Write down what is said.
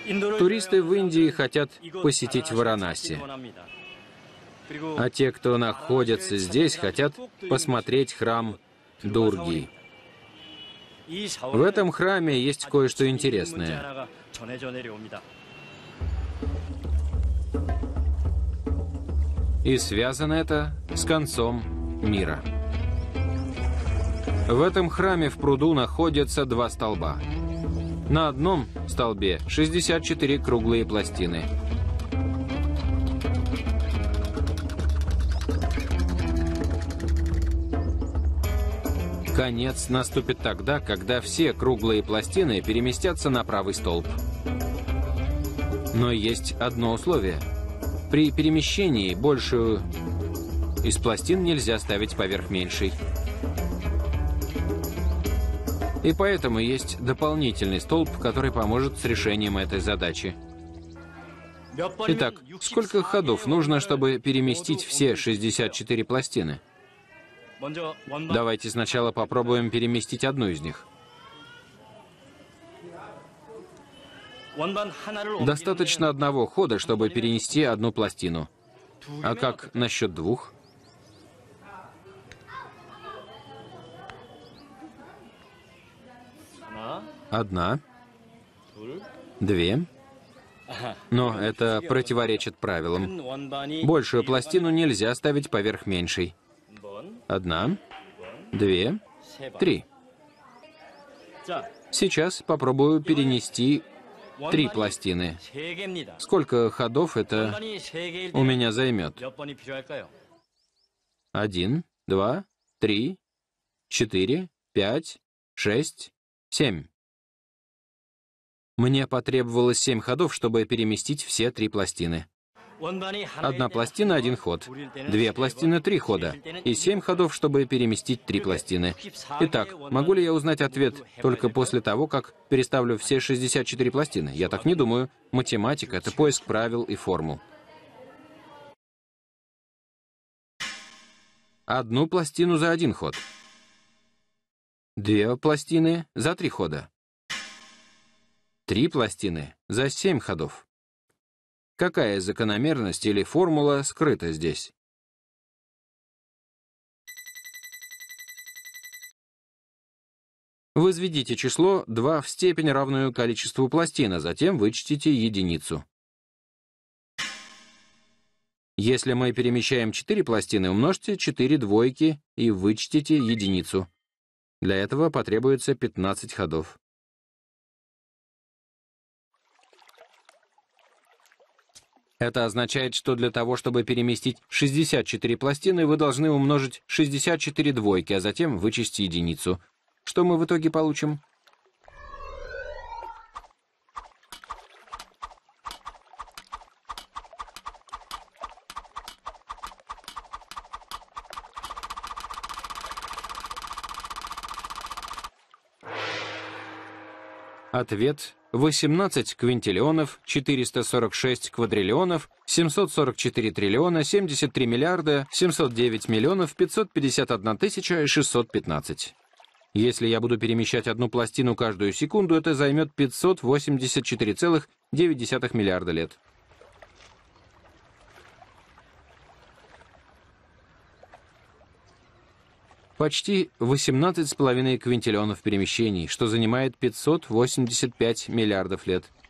Туристы в Индии хотят посетить Варанаси, а те, кто находится здесь, хотят посмотреть храм Дурги. В этом храме есть кое-что интересное. И связано это с концом мира. В этом храме в пруду находятся два столба. На одном столбе 64 круглые пластины. Конец наступит тогда, когда все круглые пластины переместятся на правый столб. Но есть одно условие. При перемещении большую из пластин нельзя ставить поверх меньшей. И поэтому есть дополнительный столб, который поможет с решением этой задачи. Итак, сколько ходов нужно, чтобы переместить все 64 пластины? Давайте сначала попробуем переместить одну из них. Достаточно одного хода, чтобы перенести одну пластину. А как насчет двух? Одна. Две. Но это противоречит правилам. Большую пластину нельзя ставить поверх меньшей. Одна. Две. Три. Сейчас попробую перенести 3 пластины. Сколько ходов это у меня займет? 1, 2, 3, 4, 5, 6, 7. Мне потребовалось 7 ходов, чтобы переместить все 3 пластины. Одна пластина — 1 ход, 2 пластины — 3 хода, и 7 ходов, чтобы переместить 3 пластины. Итак, могу ли я узнать ответ только после того, как переставлю все 64 пластины? Я так не думаю. Математика — это поиск правил и формул. Одну пластину за 1 ход. 2 пластины за 3 хода. 3 пластины за 7 ходов. Какая закономерность или формула скрыта здесь? Возведите число 2 в степень, равную количеству пластин, а затем вычтите единицу. Если мы перемещаем 4 пластины, умножьте 4 двойки и вычтите единицу. Для этого потребуется 15 ходов. Это означает, что для того, чтобы переместить 64 пластины, вы должны умножить 64 двойки, а затем вычесть единицу. Что мы в итоге получим? Ответ: 18 квинтиллионов, 446 квадриллионов, 744 триллиона, 73 миллиарда, 709 миллионов, 551 тысяча и 615. Если я буду перемещать одну пластину каждую секунду, это займет 584,9 миллиарда лет. Почти 18,5 квинтиллионов перемещений, что занимает 585 миллиардов лет.